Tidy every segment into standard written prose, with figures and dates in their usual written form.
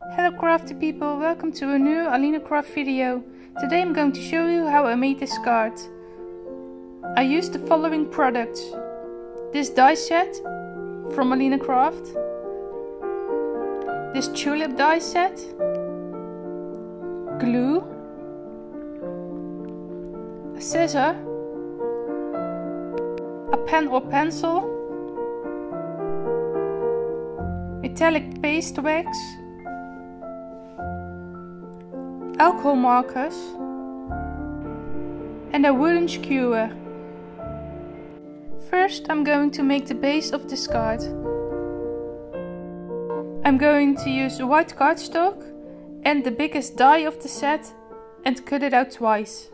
Hello crafty people, welcome to a new AlinaCraft video. Today I'm going to show you how I made this card. I used the following products. This die set from AlinaCraft. This tulip die set. Glue. A scissor. A pen or pencil. Metallic paste wax. Alcohol markers and a wooden skewer. First I'm going to make the base of this card. I'm going to use white cardstock and the biggest die of the set and cut it out twice.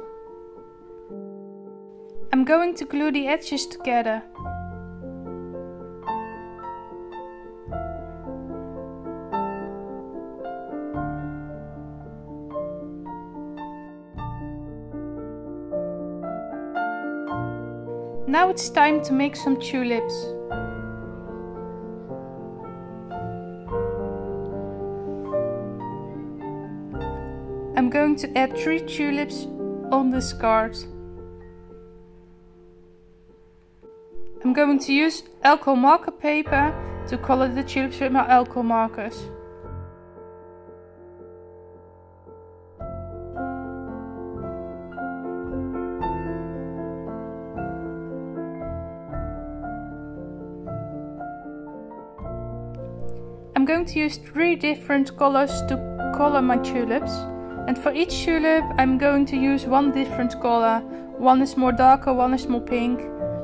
I'm going to glue the edges together. Now it's time to make some tulips. I'm going to add 3 tulips on this card. I'm going to use alcohol marker paper to color the tulips with my alcohol markers. I'm going to use 3 different colors to color my tulips, and for each tulip I'm going to use one different color. One is more darker, one is more pink.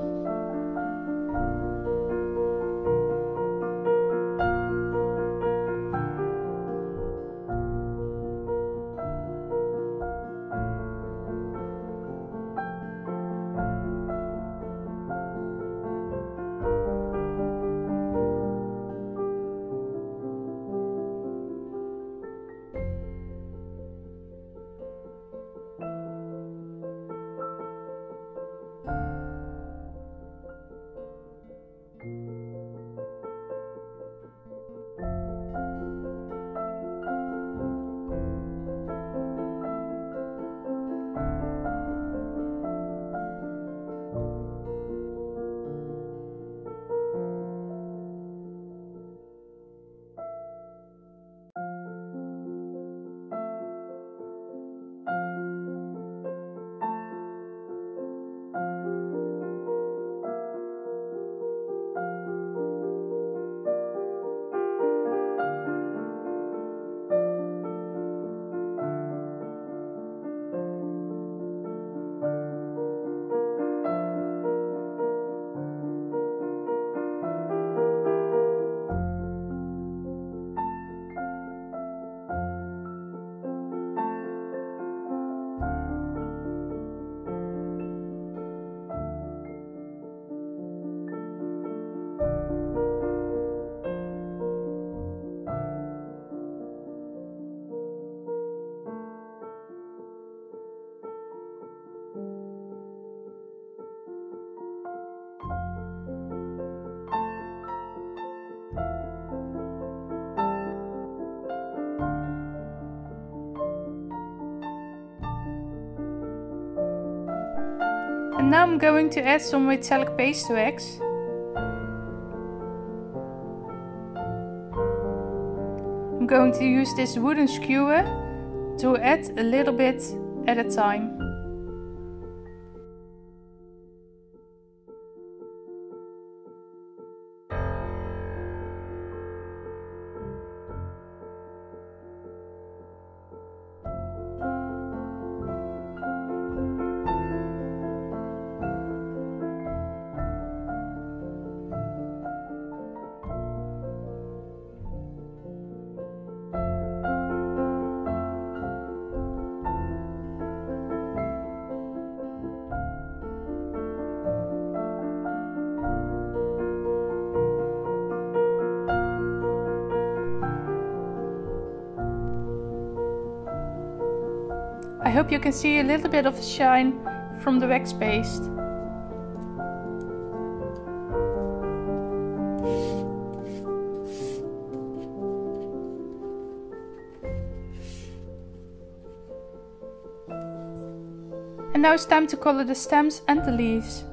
And now I'm going to add some metallic paste wax. I'm going to use this wooden skewer to add a little bit at a time. I hope you can see a little bit of shine from the wax paste. And now it's time to color the stems and the leaves.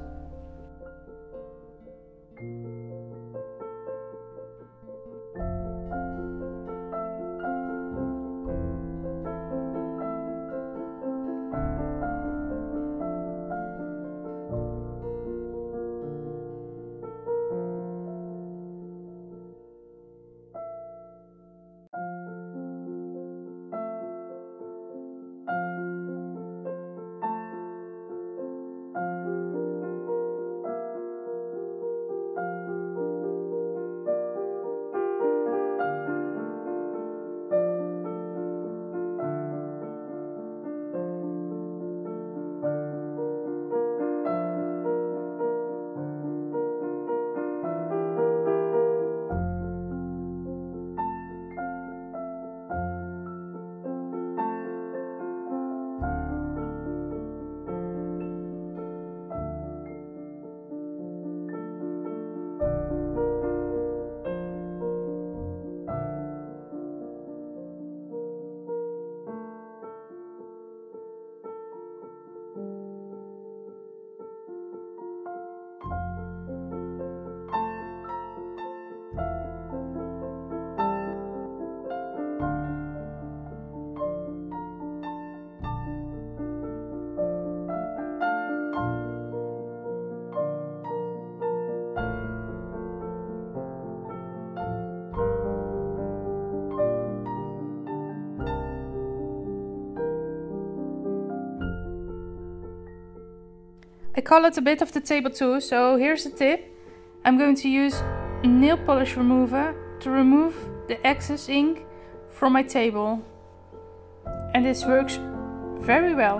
I colored a bit of the table too, so here's a tip. I'm going to use nail polish remover to remove the excess ink from my table. And this works very well.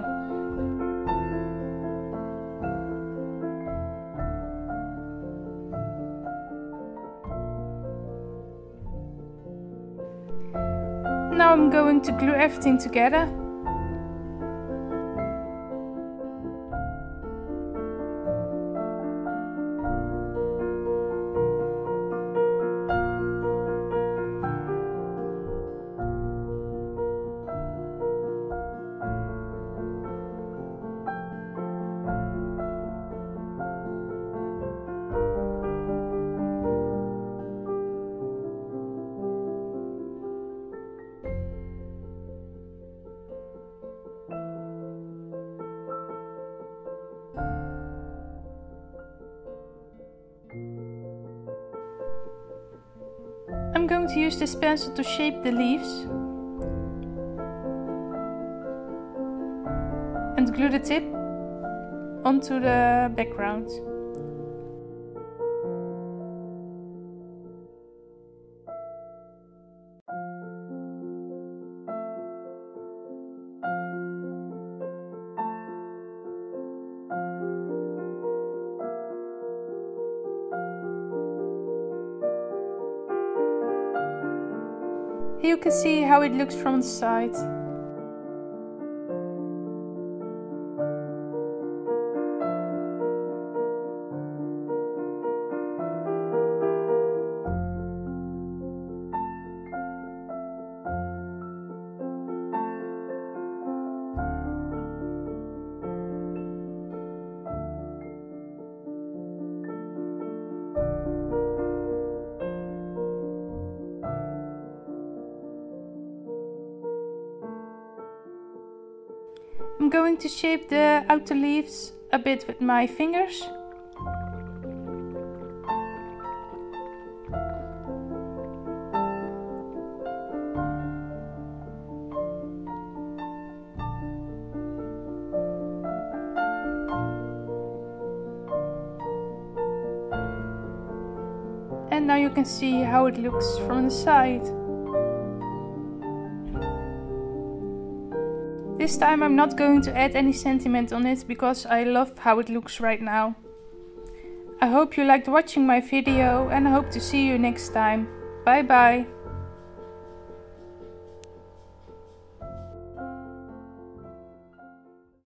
Now I'm going to glue everything together. I'm going to use this pencil to shape the leaves and glue the tip onto the background. Here you can see how it looks from the side. I'm going to shape the outer leaves a bit with my fingers. And now you can see how it looks from the side. This time I'm not going to add any sentiment on it because I love how it looks right now. I hope you liked watching my video and I hope to see you next time. Bye bye!